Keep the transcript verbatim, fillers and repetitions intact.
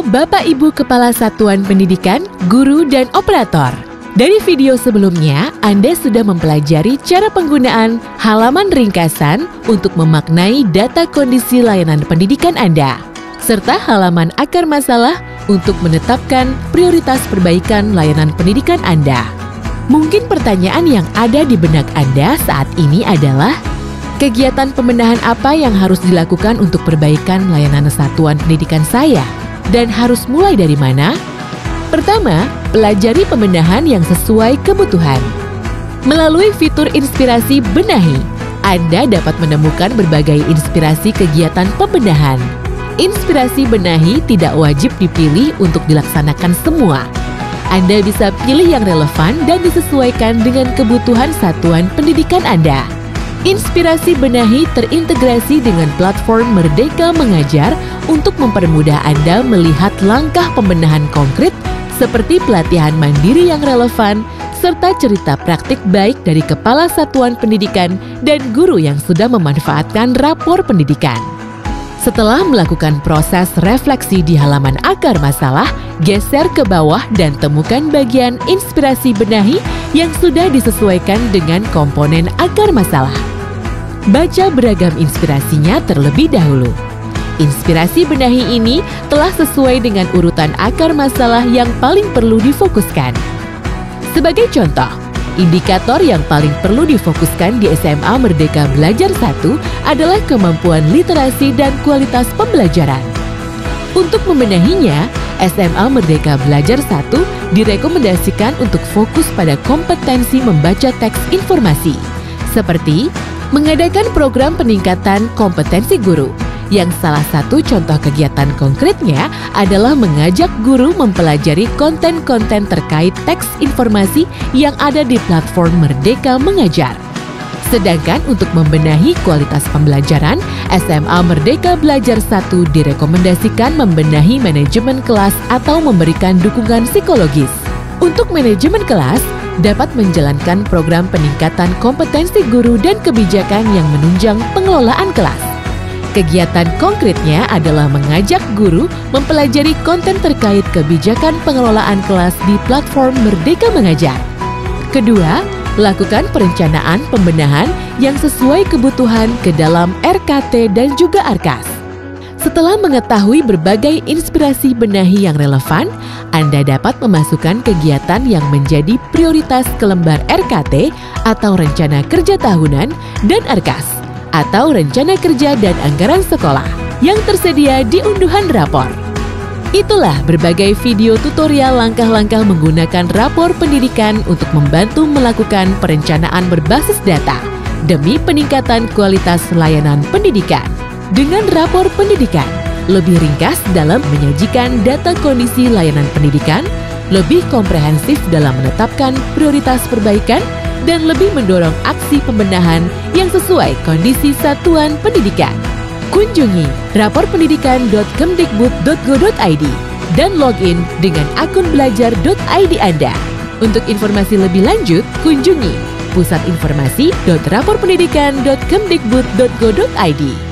Halo Bapak Ibu Kepala Satuan Pendidikan, Guru, dan Operator. Dari video sebelumnya, Anda sudah mempelajari cara penggunaan halaman ringkasan untuk memaknai data kondisi layanan pendidikan Anda, serta halaman akar masalah untuk menetapkan prioritas perbaikan layanan pendidikan Anda. Mungkin pertanyaan yang ada di benak Anda saat ini adalah, kegiatan pembenahan apa yang harus dilakukan untuk perbaikan layanan satuan pendidikan saya? Dan harus mulai dari mana? Pertama, pelajari pembenahan yang sesuai kebutuhan. Melalui fitur inspirasi benahi, Anda dapat menemukan berbagai inspirasi kegiatan pembenahan. Inspirasi benahi tidak wajib dipilih untuk dilaksanakan semua. Anda bisa pilih yang relevan dan disesuaikan dengan kebutuhan satuan pendidikan Anda. Inspirasi benahi terintegrasi dengan platform Merdeka Mengajar untuk mempermudah Anda melihat langkah pembenahan konkret seperti pelatihan mandiri yang relevan, serta cerita praktik baik dari kepala satuan pendidikan dan guru yang sudah memanfaatkan rapor pendidikan. Setelah melakukan proses refleksi di halaman akar masalah, geser ke bawah dan temukan bagian inspirasi benahi yang sudah disesuaikan dengan komponen akar masalah. Baca beragam inspirasinya terlebih dahulu. Inspirasi benahi ini telah sesuai dengan urutan akar masalah yang paling perlu difokuskan. Sebagai contoh, indikator yang paling perlu difokuskan di S M A Merdeka Belajar satu adalah kemampuan literasi dan kualitas pembelajaran. Untuk membenahinya, S M A Merdeka Belajar satu direkomendasikan untuk fokus pada kompetensi membaca teks informasi, seperti mengadakan program peningkatan kompetensi guru, yang salah satu contoh kegiatan konkretnya adalah mengajak guru mempelajari konten-konten terkait teks informasi yang ada di platform Merdeka Mengajar. Sedangkan untuk membenahi kualitas pembelajaran, S M A Merdeka Belajar satu direkomendasikan membenahi manajemen kelas atau memberikan dukungan psikologis. Untuk manajemen kelas, dapat menjalankan program peningkatan kompetensi guru dan kebijakan yang menunjang pengelolaan kelas. Kegiatan konkretnya adalah mengajak guru mempelajari konten terkait kebijakan pengelolaan kelas di platform Merdeka Mengajar. Kedua, lakukan perencanaan pembenahan yang sesuai kebutuhan ke dalam R K T dan juga Arkas. Setelah mengetahui berbagai inspirasi benahi yang relevan, Anda dapat memasukkan kegiatan yang menjadi prioritas ke lembar R K T atau Rencana Kerja Tahunan dan Arkas atau Rencana Kerja dan Anggaran Sekolah yang tersedia di unduhan rapor. Itulah berbagai video tutorial langkah-langkah menggunakan rapor pendidikan untuk membantu melakukan perencanaan berbasis data demi peningkatan kualitas layanan pendidikan. Dengan rapor pendidikan, lebih ringkas dalam menyajikan data kondisi layanan pendidikan, lebih komprehensif dalam menetapkan prioritas perbaikan, dan lebih mendorong aksi pembenahan yang sesuai kondisi satuan pendidikan. Kunjungi rapor pendidikan dot kemdikbud dot go dot i d dan login dengan akun belajar dot i d Anda. Untuk informasi lebih lanjut, kunjungi pusat informasi dot rapor pendidikan dot kemdikbud dot go dot i d.